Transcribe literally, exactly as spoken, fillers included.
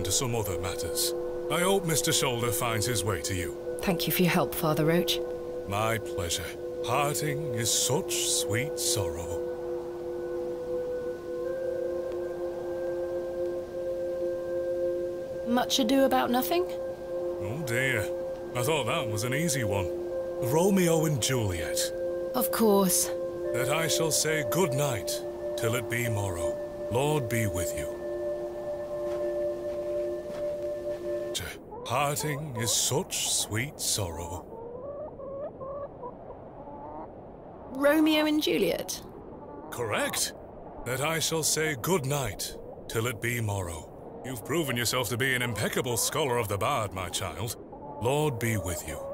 to some other matters. I hope Mister Shoulder finds his way to you. Thank you for your help, Father Roache. My pleasure. Parting is such sweet sorrow. Much ado about nothing? Oh dear. I thought that was an easy one. Romeo and Juliet. Of course. That I shall say good night till it be morrow. Lord be with you. Parting is such sweet sorrow. Romeo and Juliet? Correct. That I shall say good night till it be morrow. You've proven yourself to be an impeccable scholar of the bard, my child. Lord be with you.